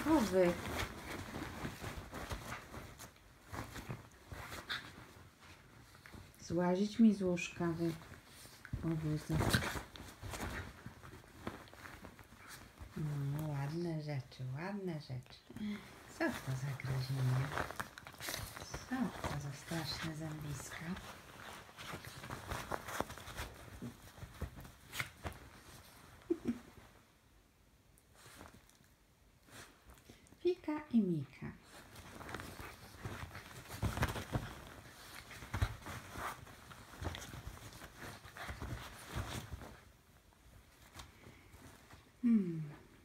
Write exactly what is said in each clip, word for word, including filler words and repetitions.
O wy. Złazić mi z łóżka, wy obuzy. No, ładne rzeczy, ładne rzeczy. Co to za gryzienie? Co to za straszne zębiska? Fika i Mika. Hmm.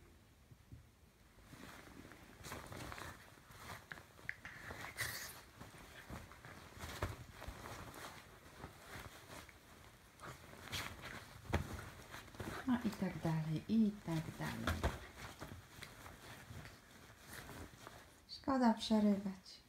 No i tak dalej, i tak dalej. Szkoda przerywać.